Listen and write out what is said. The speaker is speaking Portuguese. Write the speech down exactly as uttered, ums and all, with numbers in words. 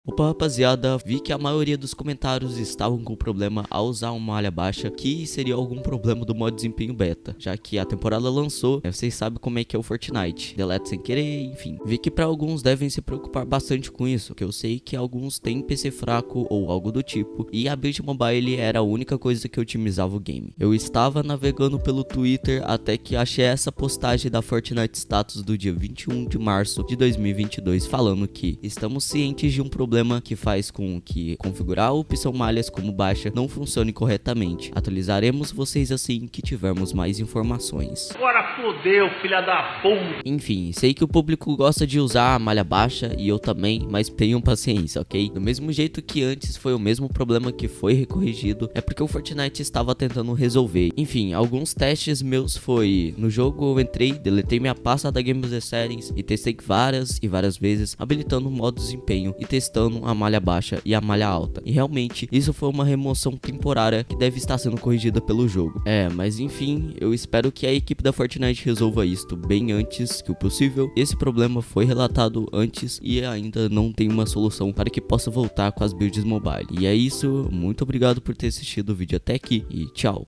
Opa, rapaziada, vi que a maioria dos comentários estavam com problema ao usar uma malha baixa, que seria algum problema do modo desempenho beta, já que a temporada lançou, né, vocês sabem como é que é o Fortnite, deleta sem querer, enfim. Vi que para alguns devem se preocupar bastante com isso, que eu sei que alguns têm P C fraco ou algo do tipo, e a build mobile era a única coisa que otimizava o game. Eu estava navegando pelo Twitter até que achei essa postagem da Fortnite Status do dia vinte e um de março de dois mil e vinte e dois falando que estamos cientes de um problema que faz com que configurar a opção malhas como baixa não funcione corretamente. Atualizaremos vocês assim que tivermos mais informações. Agora fodeu, filha da puta! Enfim, sei que o público gosta de usar a malha baixa e eu também, mas tenham paciência, ok? Do mesmo jeito que antes foi o mesmo problema que foi recorrigido, é porque o Fortnite estava tentando resolver. Enfim, alguns testes meus foi... No jogo eu entrei, deletei minha pasta da Game User Settings e testei várias e várias vezes, habilitando o modo desempenho e testando a malha baixa e a malha alta. E realmente, isso foi uma remoção temporária que deve estar sendo corrigida pelo jogo. É, mas enfim, eu espero que a equipe da Fortnite resolva isto bem antes que o possível. Esse problema foi relatado antes e ainda não tem uma solução para que possa voltar com as builds mobile. E é isso, muito obrigado por ter assistido o vídeo até aqui e tchau!